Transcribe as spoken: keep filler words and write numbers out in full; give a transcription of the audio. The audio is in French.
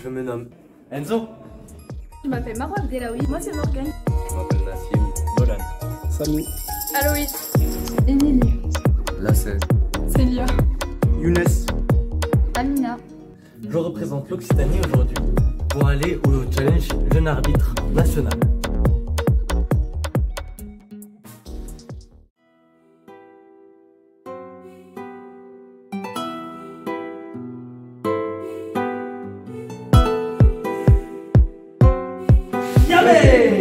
Je me nomme Enzo. Je m'appelle Marwa. Moi c'est Morgane. Je m'appelle Nassim. Dolan. Samy. Aloïs. Émilie. Lacen. Celia. Younès. Amina. Je représente l'Occitanie aujourd'hui pour aller au challenge jeune arbitre national. Yamé!